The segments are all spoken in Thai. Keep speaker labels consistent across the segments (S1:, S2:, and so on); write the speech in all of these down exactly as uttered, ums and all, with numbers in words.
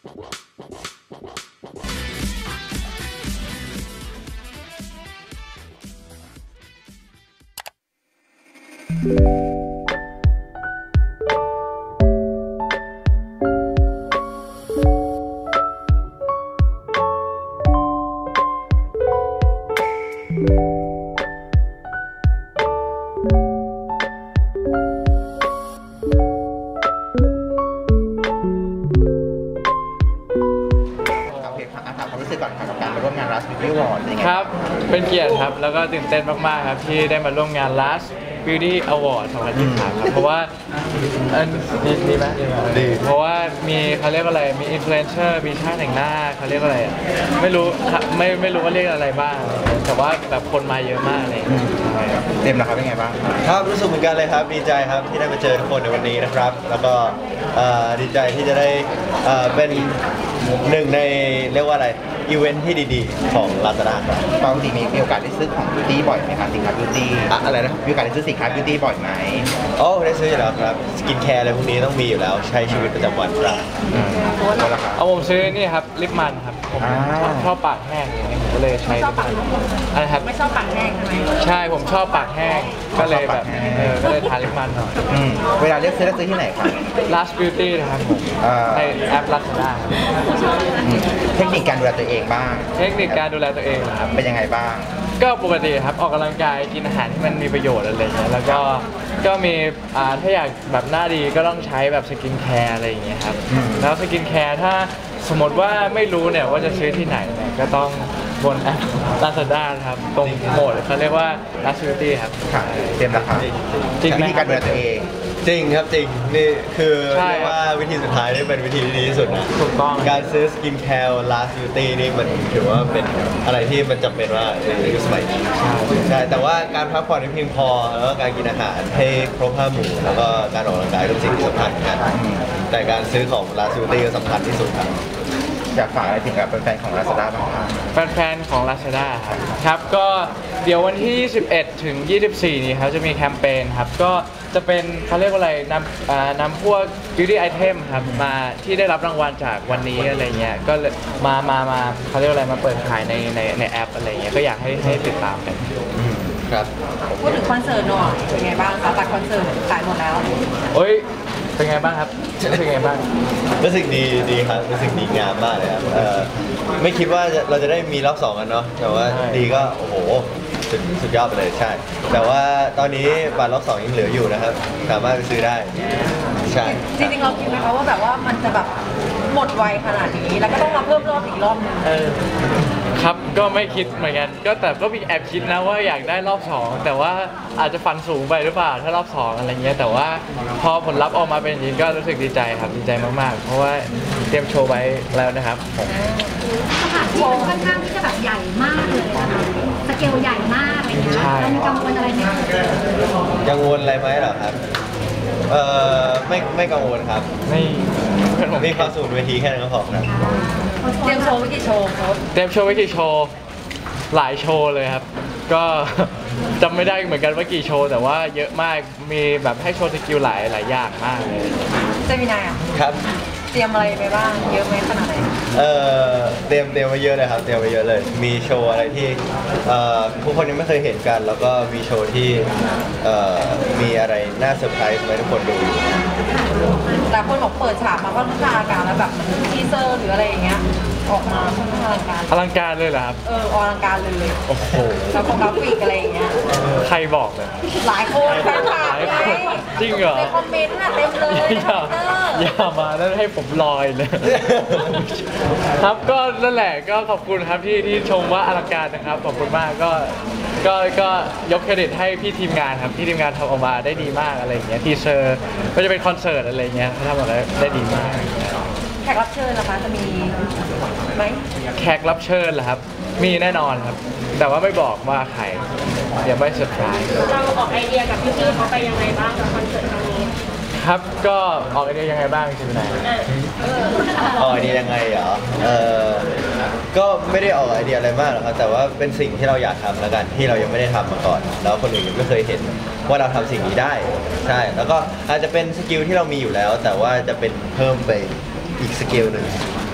S1: ครับเป็นเกียรติครับแล้วก็ตื่นเต้นมากๆครับที่ได้มาร่วมงาน Last Beauty Award สองพันยี่สิบสามครับเพราะว่าอันดีดีไหมดีเพราะว่ามีเขาเรียกอะไรมีอินฟลูเอนเซอร์มีช่างแต่งหน้าเขาเรียกอะไรไม่รู้ไม่ไม่รู้ว่าเรียกอะไรบ้างแต่ว่าแบบคนมาเยอะมากเลย
S2: เต็มนะครับเป็นไงบ้างครับรู้สึกเหมือนกันเลยครับดีใจครับที่ได้มาเจอทุกคนในวันนี้นะครับแล้วก็ดีใจที่จะได้เป็นหนึ่งในเรียกว่าอะไรอีเวนท์ที่ดีๆของ Lazada ครับปกติมีโอกาสได้ซื้อของ Beauty บ่อยไหมครับสินค้า Beauty อะไรนะมีโอกาสได้ซื้อสินค้า Beauty บ่อยไหมโอ้ได้ซื้ออยู่แล้วครับสกินแคร์อะไรพวกนี้ต้องมีอยู่แล้วใช้ชีวิตประจำวันครับ
S1: เอาผมซื้อนี่ครับลิปมันครับผมชอบปากแห้งผมก็เลยใช้ลิปมันอะไรครับ
S3: ไม่ชอบปากแห้งใช่ไหม
S1: ใช่ผมชอบปากแห้งก็เลยแบบเออก็เลยทาลิปมันหน่อย
S2: เวลาเลือกซื้อซื้อที่ไหนครับ
S1: Last Beauty นะครับผมในแอป Lazada
S2: เทคนิคการดูแลตัวเองบ้าง
S1: เทคนิคการดูแลตัวเองครับ
S2: เป็นยังไงบ้าง
S1: ก็ปกติครับออกกำลังกายกินอาหารที่มันมีประโยชน์อะไรอย่างเงี้ยแล้วก็ก็มีอ่าถ้าอยากแบบหน้าดีก็ต้องใช้แบบสกินแคร์อะไรอย่างเงี้ยครับแล้วสกินแคร์ถ้าสมมติว่าไม่รู้เนี่ยว่าจะซื้อที่ไหนเนี่ยก็ต้องบนแอป Lazada ครับตรงโหมดเขาเรียกว่า Last Beauty ครับ
S2: เต็มราคาจริงวิธีการดูแลตัวเองจริงครับจริงนี่คือเรียกว่าวิธีสุดท้ายนี่เป็นวิธีที่ดีที่สุดนะ
S1: ถูกต้อง
S2: การซื้อสกินแคร์ Last Beauty นี่มันถือว่าเป็นอะไรที่มันจำเป็นว่าในยุคสมัยนี้ใช่แต่ว่าการพักผ่อนให้เพียงพอแล้วก็การกินอาหารให้ครบห้าหมู่แล้วก็การออกกำลังกายเป็นสิ่งที่สำคัญเหมือนกันแต่การซื้อของ Last Beauty ก็สำคัญที่สุดครับอยากฝากอะไรถึงกับแฟนๆของ Lazada บ้างครับ
S1: แฟนๆของ Lazada ครับครับก็เดี๋ยววันที่ยี่สิบเอ็ดถึงยี่สิบสี่นี้ครับจะมีแคมเปญครับก็จะเป็นเขาเรียกว่าอะไรนำนำพวก beauty item ครับมาที่ได้รับรางวัลจากวันนี้อะไรเงี้ยก็มามามาเขาเรียกว่าอะไรมาเปิดขายในในในแอปอะไรเงี้ยก็อยากให้ให้ติดตามกัน
S2: ครับ
S3: พูดถึงคอนเสิร์ตหน่อยเป็นไงบ้างคะบัตรคอนเสิร์ตขายหมดแล้ว
S1: โอ้ยเป็นไงบ้างครับเป็นไงบ้าง
S2: รู้สึกดีดีครับรู้สึกดีงามมากเลยครับไม่คิดว่าเราจะได้มีรอบสองกันเนาะแต่ว่าดีก็โอ้โหสุดสุดยอดไปเลยใช่แต่ว่าตอนนี้บัตรรอบสองยังเหลืออยู่นะครับสามารถไปซื้อได้ใช่
S3: จริงๆเราคิดไหมคะว่าแบบว่ามันจะแบบหมดไวขนาดนี้แล้วก็ต้องมาเพิ่มรอบอีกรอบนึง
S1: เออครับก็ไม่คิดเหมือนกันก็แต่ก็มีแอบคิดนะว่าอยากได้รอบสองแต่ว่าอาจจะฝันสูงไปหรือเปล่าถ้ารอบสองอะไรเงี้ยแต่ว่าพอผลลัพธ์ออกมาเป็นอย่างนี้ก็รู้สึกดีใจครับดีใจมากๆเพราะว่าเตรียมโชว์ไว้แล้วนะครับ
S4: สถานที่มันค่อนข้างที่จะแบบใหญ่มากเลยนะคะสเกลใหญ่มากอะไรเงี้ยเรามีกังวลอะไรไหม
S2: กังวลอะไรไหมเหรอครับเอ่อไม่ไม่กังวลครับ
S1: ไม่
S2: มีความสูงเวทีแค่นั้นก็พอครับ
S3: เตรียมโชว์ไว้กี่โชว์ครับ
S1: เตรียมโชว์ไว้กี่โชว์หลายโชว์เลยครับก็จำไม่ได้เหมือนกันว่ากี่โชว์แต่ว่าเยอะมากมีแบบให้โชว์สกิลหลายหลายอย่างมากเลย
S3: เจมินายอ่ะ
S2: ครับ
S3: เตรียมอะไรไปบ้างเยอะไหมขนาดไหน
S2: เอ่อเตรียมเตรียมไว้เยอะเลยครับเตรียมไว้เยอะเลยมีโชว์อะไรที่เอ่อผู้คนยังไม่เคยเห็นกันแล้วก็มีโชว์ที่เอ่อมีอะไรน่าเซอร์ไพรส์ให้ทุกคนดู
S3: แต่คนบอกเปิดฉากมาก็อลังการแล้วแบบทีเซอร์หรืออะไรอย่างเงี้ยออกมาค่อนข้างอลังการ
S1: อลังการเลยเหรอครับ
S3: เอออลังการเลย
S1: โอ้โห
S3: แล้วก็กราฟิกอะไรอย่างเงี้ย
S1: ใครบอกเลย
S3: หลายคนแฟนคลับไง
S1: จริงเหรอ
S3: ในคอมเมนต์น่ะเต็มเลย
S1: อย่าอย่ามาแล้วให้ผมลอยเลยครับก็นั่นแหละก็ขอบคุณครับที่ที่ชมว่าอลังการนะครับขอบคุณมากก็ก็ก็ยกเครดิตให้พี่ทีมงานครับพี่ทีมงานทำออกมาได้ดีมากอะไรอย่างเงี้ยทีเซอร์ก็จะเป็นคอนเสิร์ตอะไรเงี้ยเขาทำออกมาได้ดีมาก
S3: แขกรับเชิญล่ะคะจะมีไหม
S1: แขกรับเชิญเหรอครับมีแน่นอนครับแต่ว่าไม่บอกว่าใครเดี๋ยวไม่เซอร์ไพรส์
S3: เราออกไอเดียกับพี่ๆเขาไปยังไงบ้างกับคอนเสิร์ตครั้งนี้
S1: ครับก็ออกไอเดียยังไงบ้างใช่ไหม
S2: ออกไอเดียยังไงเหรอเออก็ไม่ได้ออกไอเดียอะไรมากหรอกครับแต่ว่าเป็นสิ่งที่เราอยากทำแล้วกันที่เรายังไม่ได้ทำมาก่อนแล้วคนอื่นยังไม่เคยเห็นว่าเราทำสิ่งนี้ได้ใช่แล้วก็อาจจะเป็นสกิลที่เรามีอยู่แล้วแต่ว่าจะเป็นเพิ่มไปอีกสกิลหนึ่ง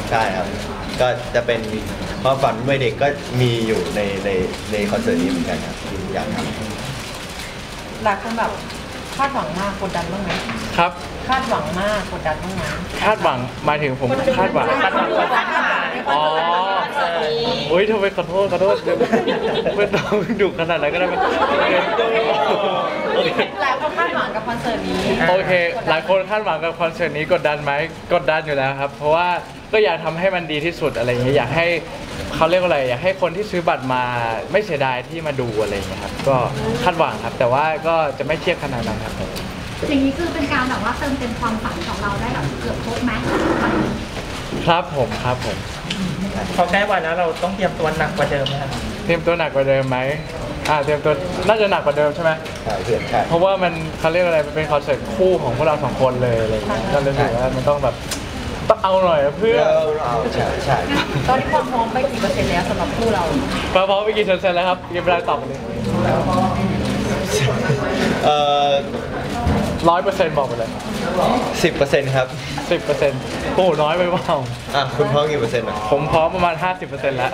S2: ใช่ครับก็จะเป็นความฝันวัยเด็กก็มีอยู่ในในในคอนเสิร์ตนี้เหมือนกันครับที่อยากทำ
S3: หลายคนแบบคาดหวังมากกดดันบ้างไหม
S1: ครับ
S3: คาดหวังมากกดดันบ้างไหม
S1: คาดหวังหมายถึงผมคาดหวัง
S3: คาดหวังคาดหวังในคอน
S1: อ๋อ
S3: เสิร์ตนี้
S1: โอ้ยทำไมขอโทษขอโทษเดี๋ยวไม่ต้องดุขนาดนั้นก็ได้ไหม
S3: หลายคนคาดหวังกับคอนเสิร์ตนี้
S1: โอเค หลายคนคาดหวังกับคอนเสิร์ตนี้กดดันไหมกดดันอยู่แล้วครับ เพราะว่าก็อยากทำให้มันดีที่สุดอะไรอย่างเงี้ยอยากให้เขาเรียกว่าอะไรอยากให้คนที่ซื้อบัตรมาไม่เสียดายที่มาดูอะไรอย่างเงี้ยครับก็คาดหวังครับ แต่ว่าก็จะไม่เครียดขนาดนั้นครับ
S4: อย่างนี้คือเป็นการแบบว่าเติมเต็มความฝันของเราได้แบบเกือบครบไหม
S1: ครับผมครับผม
S5: พอใกล้วันแล้วเราต้องเตรียมตัวหนักกว่าเดิมไหมครับ
S1: เตรียมตัวหนักกว่าเดิมไหมอ่าเตรียมตัวน่าจะหนักกว่าเดิมใช่ไหม
S2: ใช่เพื่อนใช่
S1: เพราะว่ามันเขาเรียกอะไรมันเป็นคอนเสิร์ตคู่ของพวกเราสองคนเลยอะไรอย่างเงี้ยก็เลยรู้สึกว่ามันต้องแบบต้องเอาหน่อยอะเพื่อ
S2: เราเราใช่ใช่
S3: ตอนนี้ความพร้อมไปกี่เปอร์เซ็นต์แล้วสำหรับคู่เรา
S1: พอพร้อมไปกี่เซนแล้วครับเกมเวลาตอบมาเลย
S2: เอ่อ
S1: ร้อยเปอร์เซ็นต์บอกไปเลย
S2: สิบเปอร์เซ็นต์ครับ
S1: สิบเปอร์เซ็นต์โอ้โหน้อยไปเปล่า
S2: อ่ะคุณพ่อกี่เปอร์เซ็นต์อ่ะ
S1: ผมพร้อมประมาณห้าสิบเปอร์เซ็นต์แล้ว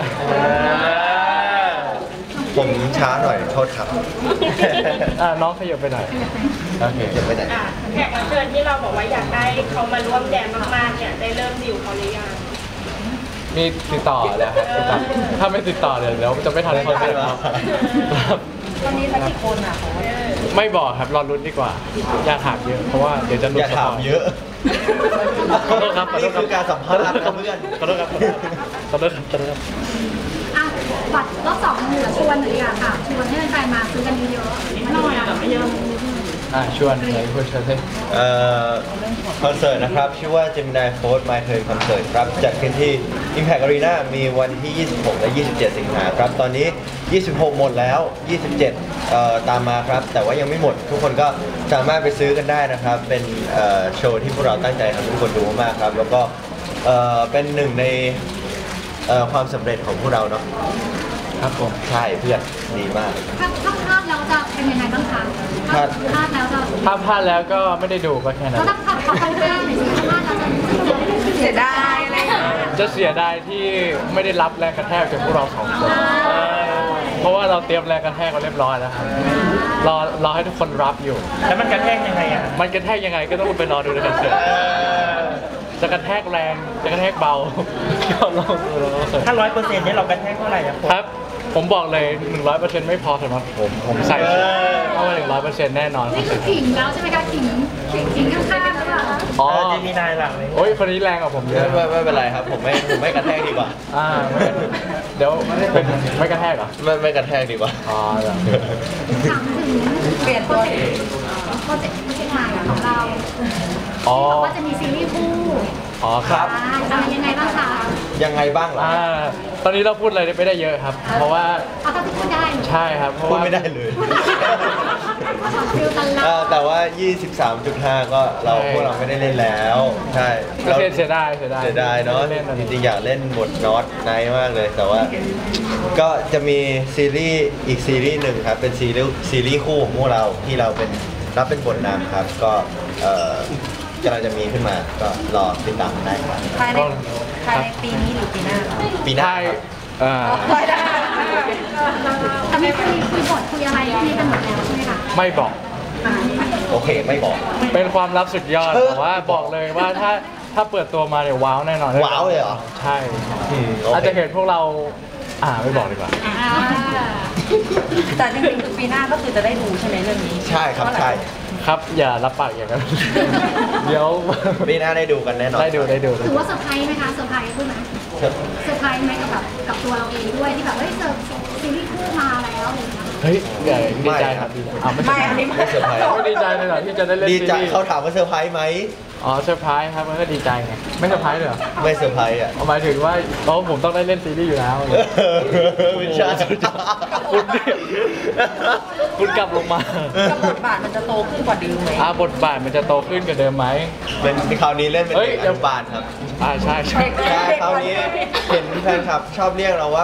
S2: ผมช้าหน่อยโทษครับ
S1: อ่าน้องขยับไปหน่อยโอเค
S2: เก็บไปไหน
S6: อ่ะแขกรับเชิญที่เราบอกว่าอยากได้เขามาร่วมแจมมากๆเนี่ยได้เริ่มดิวเขาหรือยัง
S1: มีติดต่อแล้วครับติดต่อถ้าไม่ติดต่อเดี๋ยวเดี๋ยวจะไม่ทันคอนเสิร์ตครับครับ
S3: ตอนนี้สักกี่คนอ่ะผมว่า
S1: ไม่บอกครับรอลุ้นดีกว่า อย่าถามเยอะเพราะว่าเดี๋ยวจะหลุด
S2: อย่าถามเยอะ
S1: ขอโทษครับขอโท
S2: นี่
S1: ษครั
S2: คื
S1: บ
S2: อการสัมภาษณ์ครับเพื่อน
S1: ขอโทษครับขอโทษครับขอโทษครับ
S4: อ่ะบัตรรอบสองเหลือชวนหรือยังค่ะชวนให้แฟนๆมาซื้อกันเยอะๆหน่อยแต่ไม่เยอะ
S1: อ่าชวนไหนคุณเชิญเลย
S2: เอ่อคอนเสิร์ตนะครับ ชื่อว่า Gemini Fold My Turn Concert ครับจัดขึ้นที่ Impact Arena มีวันที่ ยี่สิบหก และ ยี่สิบเจ็ด สิงหาครับ ตอนนี้ ยี่สิบหก หมดแล้ว ยี่สิบเจ็ดเอ่อตามมาครับ แต่ว่ายังไม่หมด ทุกคนก็สามารถไปซื้อกันได้นะครับ เป็นเอ่อโชว์ที่พวกเราตั้งใจทำให้ทุกคนดูมากๆครับ แล้วก็เอ่อเป็นหนึ่งในเอ่อความสำเร็จของพวกเราเนาะ
S1: ครับผม
S2: ใช่เพื่อนดีมาก
S4: ถ้าถ้าพลาดแล้วจะเป็นยังไงบ้างคะ
S2: พลาด
S4: พลาดแล้วจะ
S1: ถ้าพลาดแล้วก็ไม่ได้ดูก็แค่นั้
S4: ก็
S1: น
S4: ต้องขับขับไปพลาดหน่อยสิถ้าพลาดแล้วจะ
S3: เสียดายอะไรอย่างเงี้ย
S1: จะเสียดายที่ไม่ได้รับแรงกระแทกจากพวกเราสองคนเพราะว่าเราเตรียมแรงกระแทกมาเรียบร้อยแล้วครับรอรอให้ทุกคนรับอยู่
S5: แล้วมันกระแทกยังไงอ่ะ
S1: มันกระแทกยังไงก็ต้องไปรอดูในคอนเสิร์ตจะกระแทกแรงจะกระแทกเบาก็ลองดูแล้ว
S5: ถ้าร้อยเปอร์เซ็นต์เนี่ยเรากระแทกเท่าไหร่อ่ะ
S1: ครับ ผมบอกเลย หนึ่งร้อยเปอร์เซ็นต์ ไม่พอสำหรับผม ผมใส่ชุดเข้ามาหนึ่งร้อยเปอร์เซ็นต์แน่นอน
S4: นี่คือขิงแล้วใช่ไหมคะขิงขิงขิงข้างๆหรือเปล่าคะ
S1: อ๋อ
S5: เจมินายหลังเลย
S1: โอ้ยคนนี้แรงกว่าผมเยอะ
S2: ไม่ไม่เป็นไรครับ ผมไม่ผมไม่กระแทกดีกว่า
S1: อ่าไม่เดี๋ยวเป็นไม่กระแทกเหรอ
S2: ไม่ไม่กระแทกดีกว่า
S1: อ๋อเหรอ
S4: ถามถึง
S3: เปลี่ยนตัว
S4: โปรเจกต์โปรเจกต์ใหม่ของเรา
S1: อ๋อ
S4: บอกว่าจะมีซีรีส์คู่
S1: อ๋อครับ
S4: อ่าอะไรยังไงบ้างคะ
S2: ยังไงบ้างเหรอ
S1: อ่า ตอนนี้เราพูดอะไรไม่ได้เยอะครับ เพราะว่า
S4: เอาเท่าที่พูดได้
S1: ใช่ครับ เพราะ
S2: พูด
S1: ว่า
S2: ไม่ได้เลย
S4: ฟิลตล
S2: เอ
S4: อ
S2: อ
S4: ด
S2: แต่ว่า ยี่สิบสามจุดห้า ก็เราพวกเราไม่ได้เล่นแล้ว ใช่
S1: ก็เสียเสียดายเสียดาย
S2: เสียดายเนาะ
S1: ไม่ได้ล่
S2: จริงๆอยากเล่นบทน็อตไนท์มากเลย แต่ว่า ก็จะมีซีรีส์อีกซีรีส์หนึ่งครับ เป็นซีรีส์ซีรีส์คู่ของพวกเราที่เราเป็นรับเป็นบทนำครับ ก็เอ่อกำลังจะมีขึ้นมา ก็รอติดตามได้ครับ
S3: ภายในภายในปีนี้หรือปีหน้าคะ
S2: ปีหน้า
S1: ใช่
S2: ครับ
S1: อ่า
S3: ภายใน
S4: แต่ไม่คุยคุยบทคุยอะไรที่นี่กันหมดแล้วใช่ไหมคะ
S1: ไม่บอก
S2: โอเคไม่บอก
S1: เป็นความลับสุดยอด
S2: เออ
S1: แต่ว่าบอกเลยว่าถ้าถ้าเปิดตัวมาเนี่ยว้าวแน่นอน
S2: ว้าวเลยเหรอ
S1: ใช่
S2: อืมโอ
S1: อาจ
S2: เค
S1: จะเห็นพวกเรา อ่าไม่บอกดีกว่า
S4: อ่า
S3: แต่จริงๆคือปีหน้าก็คือจะได้ดูใช่ไหมเรื่องนี้
S2: ใช่ครับใช่
S1: ครับ อย่ารับปากอย่างนั้น เดี๋ยว
S2: ปีหน้าได้ดูกันแน่นอน
S1: ได้ดูได้ดู
S4: ถือว่าเซอร์ไพรส์ไหมคะเซอร์ไพรส์ด้วยไหมเซอร์ไพรส์ไหมกับแบบกับตัวเราเองด้วยที่แบบเฮ้ยเซอร์ซีรีส์คู่มาแล้วอะไรอย่างเงี้ย
S1: เฮ้ยใหญ่ดีใจครับดีใจอ่าไม่
S3: ไม่
S1: ใช่
S3: อันนี้
S2: ไม่เซอร์ไพรส์
S1: ไม่ดีใจเลยเหรอที่จะได้เล่น
S2: ดี
S1: ซี
S2: ใจ
S1: รีส์
S2: เขาถามว่าเซอร์ไพรส์ไหม
S1: อ๋อเซอร์ไพรส์ครับมันก็ดีใจไงไม่เซอร์ไพรส์เลยเหรอ
S2: ไม่เซอร์ไพรส์อ่ะ
S1: หมายถึงว่าเพราะผมต้องได้เล่นซีรีส์อยู่แล้ว
S2: ไม่ใช่
S1: คุณดิคุณกลับลงมา
S3: กับบทบาทมันจะโตขึ้นกว่าเดิมไหม
S1: อ่าบทบาทมันจะโตขึ้นกว่าเดิมไหม
S2: เป็นคราวนี้เล่นเป็น
S1: เฮ้ย
S2: เด็กอนุบาลครับ
S1: อ่าใช่ใช่
S2: ใช่คราวนี้เห็นแฟนคลับชอบเรียกเราว่าแบบ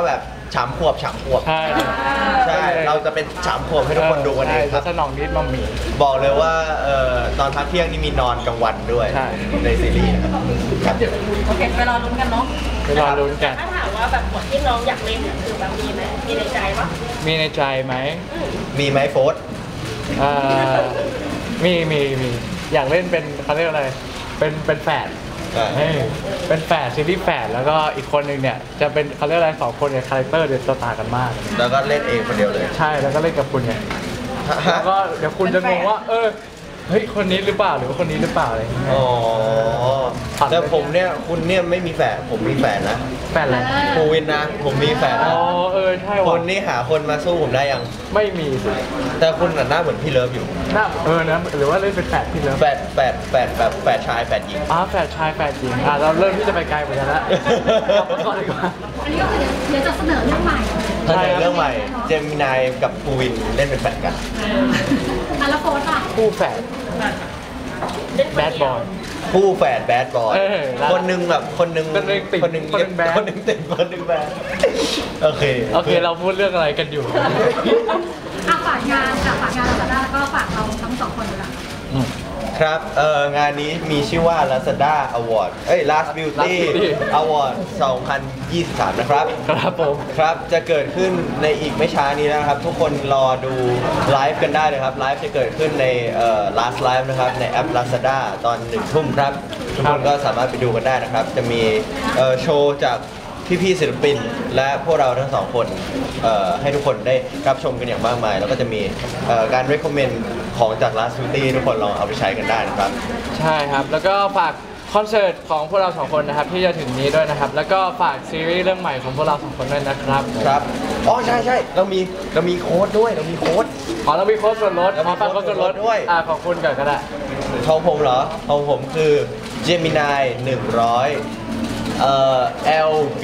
S2: ฉามขวบฉามขวบ
S1: ใช่
S2: ใช่เราจะเป็นฉามขวบให้ทุกคนดูกันเองครับ
S1: สนองนิดมัมมี่
S2: บอกเลยว่าเอ่อตอนพักเที่ยงนี่มีนอนกลางวันด้วย
S1: ใช่
S2: ในซีรีส์นะครับครับ
S3: โอเคไปรอลุ้นกันเนาะ
S1: ไปรอลุ้นกัน
S6: ถ้าถามว่าแบบบทที่น้องอยากเล่นเนี่ยคือแบบมีไหมมีในใจปะ
S1: มีในใจไหม
S2: มีไหมโฟส
S1: เอ่อมีมีมีอยากเล่นเป็นเขาเรียกอะไรเป็นเป็นแฝด
S2: ใช่
S1: เฮ้ยเป็นแฝดซีรีส์แฝดแล้วก็อีกคนหนึ่งเนี่ยจะเป็นเขาเรียกอะไรสองคนเนี่ยคาแรคเตอร์เดือดต่างกันมาก
S2: แล้วก็เล่นเองคนเดียวเลย
S1: ใช่แล้วก็เล่นกับคุณไงแล้วก็เดี๋ยวคุณจะงงว่า เออเฮ้ยคนนี้หรือเปล่าหรือว่าคนนี้หรือเปล่าอะไรอย่างเงี้ย
S2: อ๋อแต่ผมเนี่ยคุณเนี่ยไม่มีแฝดผมมีแฝดนะ
S1: แฝดอะไร
S2: ภูวินนะ ผมมีแฝด
S1: อ๋
S2: นะ
S1: อเออใช่
S2: ค
S1: ว่ะ
S2: นนี่หาคนมาสู้ผมได้ยัง
S1: ไม่มีสิ
S2: แต่คุณน่ะหน้าเหมือนพี่เลิฟอยู่
S1: น่าเออนะหรือว่าเล่นเป็นแฝดพี่เลิฟ
S2: แฝดแฝดแฝดแบบแฝดชายแฝดหญิง
S1: อ๋อแฝดชายแฝดหญิงอ่ะเราเริ่มที่จะไปไกลเหมือนกันแล้วเอาไปก่อนดีกว่า
S4: อันนี้ก็คือเดี๋ยวจะเสนอเรื่องใหม่
S2: ถ้าในเรื่องใหม่ เจมินายกับภูวินเล่นเป็นแฝดกัน
S4: อ่ะแล้วโฟนล่ะ
S1: คู่แฝด
S6: เล่นคน
S1: แบด
S6: เดี
S1: บ
S6: ย
S1: อ
S6: วย
S2: คู่แฝดแบดบอย
S1: เออแล้ว
S2: คนหนึงแบบคนหนึง
S1: คนหนึ่งติ่ง
S2: คนหนึง
S1: คนหนึ่งแบด
S2: คนหนึงติ่งคนหนึงแบดโอเค
S1: โอเคเราพูดเรื่องอะไรกันอยู่
S4: อ่ะฝากงานกับฝากงานเราได้แล้วก็ฝากเราทั้งสองคนเลยค่ะ
S2: ครับเอ่องานนี้มีชื่อว่า Lazada Award เอ้ย Last Beauty
S1: Last Beauty
S2: Award สองพันยี่สิบสามนะครับ
S1: ครับผม
S2: ครับ จะเกิดขึ้นในอีกไม่ช้านี้นะครับ ทุกคนรอดูไลฟ์กันได้เลยครับ ไลฟ์จะเกิดขึ้นในเอ่อ last live นะครับ ในแอป Lazada ตอนหนึ่งทุ่มครับ ทุกคนก็สามารถไปดูกันได้นะครับ จะมีเอ่อโชว์จากพี่ๆศิลปิน และพวกเราทั้งสองคนเอ่อให้ทุกคนได้รับชมกันอย่างมากมาย แล้วก็จะมีเอ่อการ recommend ของจาก Last Beauty ทุกคนลองเอาไปใช้กันได้นะครับ
S1: ใช่ครับ แล้วก็ฝากคอนเสิร์ตของพวกเราสองคนนะครับที่จะถึงนี้ด้วยนะครับ แล้วก็ฝากซีรีส์เรื่องใหม่ของพวกเราสองคนด้วยนะครับ
S2: ครับ อ๋อ ใช่ใช่เรามีเรามีโค้ดด้วย เรามีโค้ด
S1: อ๋อเรามีโค้ดส่วนลด
S2: เรามี
S1: ขอฝากโค้ดส่วนลด
S2: โค้ดด้วย
S1: อ่าของคุณก่อนก็ได้
S2: ของผมเหรอ ของผมคือ Gemini หนึ่งร้อยเอ่อ L B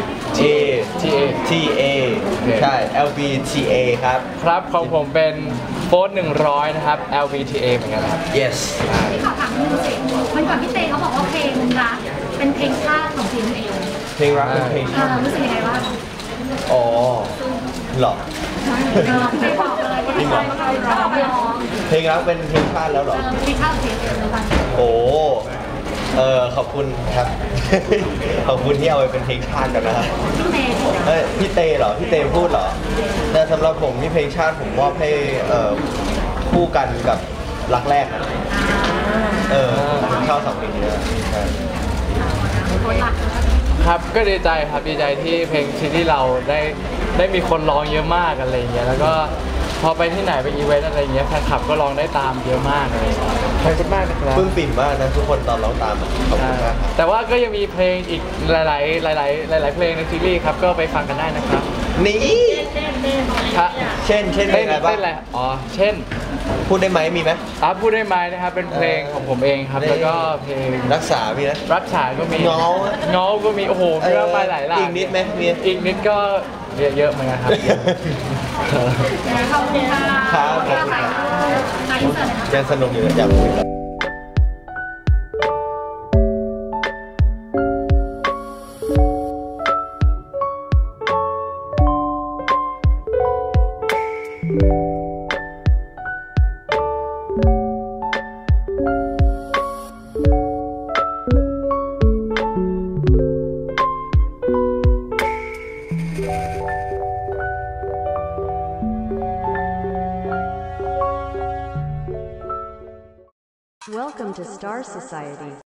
S2: J
S1: T A
S2: T A ใช่ L B T A ครับ
S1: ครับของผมเป็นโค้ดหนึ่งร้อยนะครับ L V T A เหมือนกันนะครับ
S2: yes
S4: ที่ขอถามนิดนึงสิมันก่อนพี่เตเขาบอกว่าเพลงรักเป็นเพลงชาติของทีมเอง
S2: เพลงรักเป็นเพลง
S4: เออรู้สึกยังไงบ้าง
S2: อ๋อเหรอ
S4: เออไม่บอกเลยว่าไม่ใช่ว่าเราร้องไม่ร้อง
S2: เพลงรักเป็นเพลงชาติแล้วเหร
S4: เอ
S2: อ
S4: อเพลงชาติของทีมเองเลยป่ะ
S2: โอ้ เออขอบคุณครับ ขอบคุณที่เอาไปเป็นเพลงชาติกันนะครับ
S4: พี่เต
S2: เอ้ยพี่เตเหรอ พี่เตพูดเหรอ แต่สำหรับผมที่เพลงชาติผมมอบให้เอ่อคู่กันกับรักแรกนะเออผมชอบสองเพลงนี้นะใช่
S4: คนหลัก
S1: ครับก็ดีใจครับดีใจที่เพลงซีรีส์เราได้ได้มีคนร้องเยอะมากอะไรอย่างเงี้ยแล้วก็พอไปที่ไหนไปอีเวนต์อะไรอย่างเงี้ยแฟนคลับก็ร้องได้ตามเยอะมากเลยขอบคุณมากนะครับ
S2: ปลื้มปิ่มมากนะทุกคนตอนร้องตามอะขอบคุณมากครับ
S1: แต่ว่าก็ยังมีเพลงอีกหลาย ๆ หลาย ๆ หลาย ๆ เพลงในซีรีส์ครับก็ไปฟังกันได้นะครับ
S2: นี่
S6: เต้นเต้น
S1: ครับ
S2: เช่น เช่นเพล
S1: เต้
S2: ง
S1: น
S2: อะไรบ้า
S1: เต้
S2: ง
S1: นอะไรอ๋อเช่น
S2: พูดได้ไหมมีไหม
S1: อ่ะพูดได้ไหมนะครับเป็นเพลงของผมเองครับ
S2: นี่
S1: แล้วก็เพลง
S2: รักษามีนะ
S1: รักษาก็มี
S2: เงา
S1: เงาก็มีโอ้โหมีมากมายหลายหลาก
S2: อีกนิดไหมมี
S1: อีกนิดก็เยอะๆเหมือนกันครับ
S4: ขอบคุณค่ะ
S2: ครับ
S4: ขอบคุณค่ะนายอินเสิร์ตเลยนะ
S2: ยังสนุกอยู่อยากคุยกัน
S7: Welcome to Star Society.